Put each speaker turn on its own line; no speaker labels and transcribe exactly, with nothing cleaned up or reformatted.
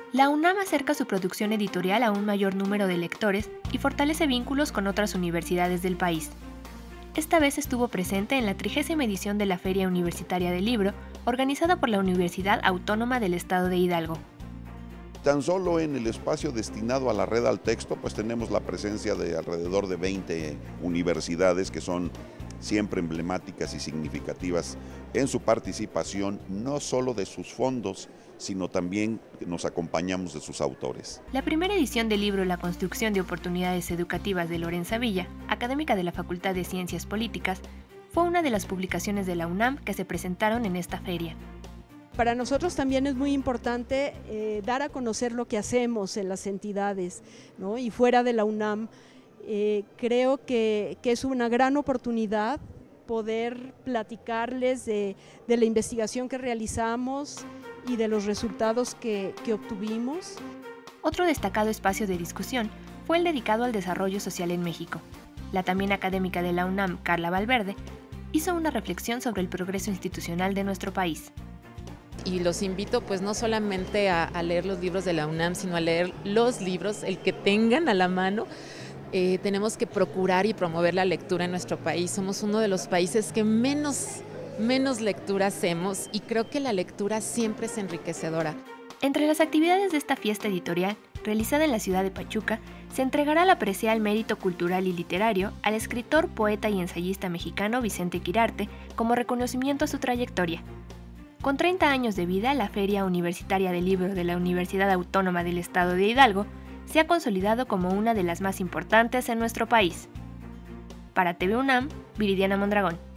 La UNAM acerca su producción editorial a un mayor número de lectores y fortalece vínculos con otras universidades del país. Esta vez estuvo presente en la trigésima edición de la Feria Universitaria del Libro, organizada por la Universidad Autónoma del Estado de Hidalgo.
Tan solo en el espacio destinado a la red al texto, pues tenemos la presencia de alrededor de veinte universidades que son siempre emblemáticas y significativas en su participación, no solo de sus fondos, sino también nos acompañamos de sus autores.
La primera edición del libro La construcción de oportunidades educativas de Lorenza Villa, académica de la Facultad de Ciencias Políticas, fue una de las publicaciones de la UNAM que se presentaron en esta feria.
Para nosotros también es muy importante eh, dar a conocer lo que hacemos en las entidades, ¿no? Y fuera de la UNAM. Eh, creo que, que es una gran oportunidad poder platicarles de, de la investigación que realizamos y de los resultados que, que obtuvimos.
Otro destacado espacio de discusión fue el dedicado al desarrollo social en México. La también académica de la UNAM, Carla Valverde, hizo una reflexión sobre el progreso institucional de nuestro país.
Y los invito pues no solamente a, a leer los libros de la UNAM, sino a leer los libros, el que tengan a la mano. Eh, tenemos que procurar y promover la lectura en nuestro país. Somos uno de los países que menos, menos lectura hacemos y creo que la lectura siempre es enriquecedora.
Entre las actividades de esta fiesta editorial, realizada en la ciudad de Pachuca, se entregará la presea al mérito cultural y literario al escritor, poeta y ensayista mexicano Vicente Quirarte como reconocimiento a su trayectoria. Con treinta años de vida, la Feria Universitaria del Libro de la Universidad Autónoma del Estado de Hidalgo se ha consolidado como una de las más importantes en nuestro país. Para T V UNAM, Viridiana Mondragón.